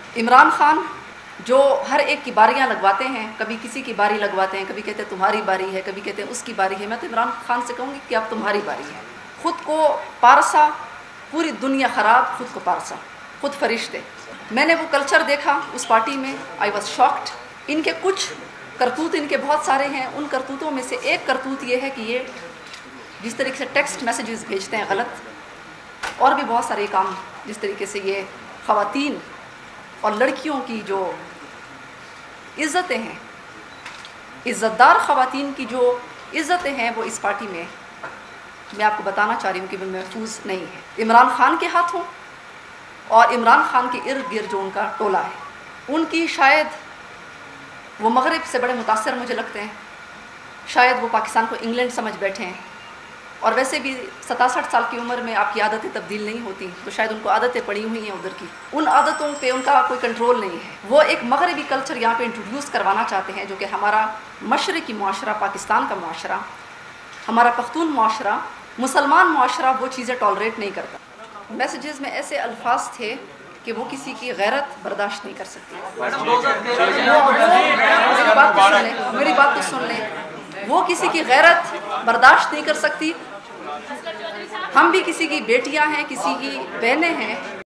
इमरान खान जो हर एक की बारियां लगवाते हैं, कभी किसी की बारी लगवाते हैं, कभी कहते हैं तुम्हारी बारी है, कभी कहते हैं उसकी बारी है। मैं तो इमरान खान से कहूँगी कि अब तुम्हारी बारी है। खुद को पारसा, पूरी दुनिया ख़राब, खुद को पारसा, खुद फरिश्ते। मैंने वो कल्चर देखा उस पार्टी में, आई वॉज शॉक्ड। इनके कुछ करतूत इनके बहुत सारे हैं, उन करतूतों में से एक करतूत ये है कि ये जिस तरीके से टेक्स्ट मैसेजेस भेजते हैं गलत, और भी बहुत सारे काम, जिस तरीके से ये ख़वातीन और लड़कियों की जो इज़्ज़तें हैं, इज़्ज़तदार ख़वातीन की जो इज़्ज़तें हैं, वो इस पार्टी में मैं आपको बताना चाह रही हूँ कि वो महफूज नहीं है। इमरान खान के हाथों और इमरान खान के इर्द गिर्द जो उनका टोला है, उनकी शायद वो मगरिब से बड़े मुतासर मुझे लगते हैं, शायद वो पाकिस्तान को इंग्लैंड समझ बैठे हैं। और वैसे भी 67 साल की उम्र में आपकी आदतें तब्दील नहीं होती, तो शायद उनको आदतें पड़ी हुई हैं उधर की, उन आदतों पे उनका कोई कंट्रोल नहीं है। वो एक मगरबी कल्चर यहाँ पे इंट्रोड्यूस करवाना चाहते हैं, जो कि हमारा मशरक़ी मुआशरा, पाकिस्तान का मुआशरा, हमारा पख्तून मुआशरा, मुसलमान मुआशरा वो चीज़ें टॉलरेट नहीं करता। मैसेजेस में ऐसे अल्फाज थे कि वो किसी की गैरत बर्दाश्त नहीं कर सकती। मेरी बात तो सुन लें। वो किसी की गैरत बर्दाश्त नहीं कर सकती। हम भी किसी की बेटियां हैं, किसी की बहनें हैं।